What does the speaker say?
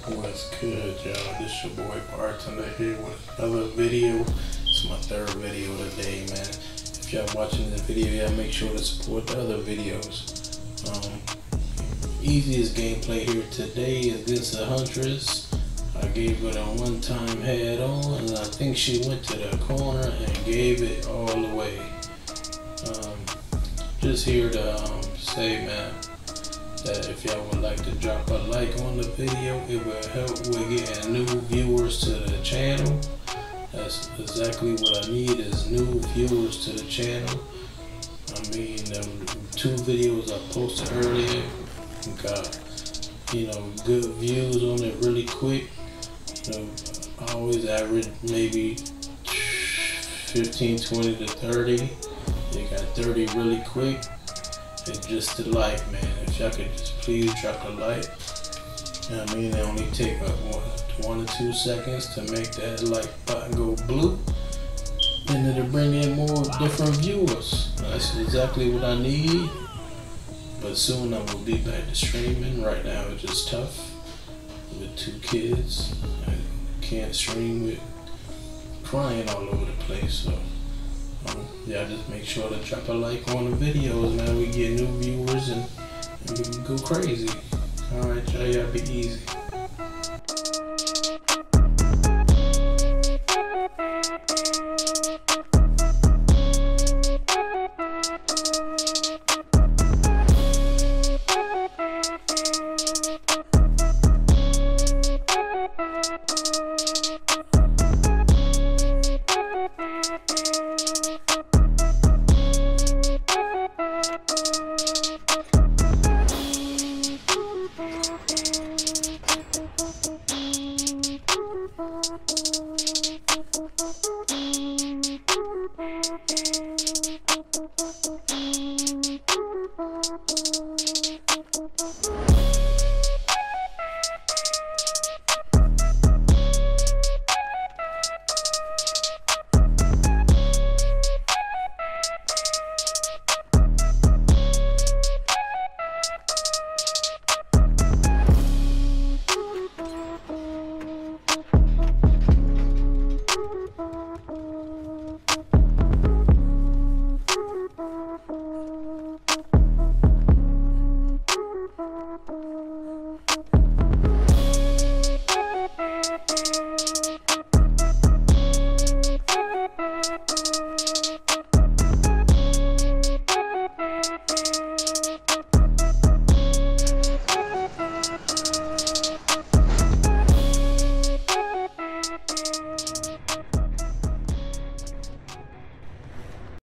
What's good, y'all? This your boy Bartender here with another video. It's my third video of the day, man. If y'all watching this video, y'all make sure to support the other videos. Easiest gameplay here today is against the Huntress. I gave it a one-time head on, and I think she went to the corner and gave it all the way. Just here to say, man, that if y'all would like to drop a like on the video, it will help with getting new viewers to the channel. That's exactly what I need, is new viewers to the channel. I mean, the two videos I posted earlier got, good views on it really quick. I always average maybe 15, 20 to 30. They got 30 really quick. It's just a like, man. If y'all could just please drop a like. I mean, it only take about 1 or 2 seconds to make that like button go blue. And it'll bring in more different viewers. That's exactly what I need. But soon I will be back to streaming. Right now it's just tough with 2 kids. I can't stream with crying all over the place. So y'all just make sure to drop a like on the videos, man. We get new viewers and we can go crazy. Alright, y'all be easy.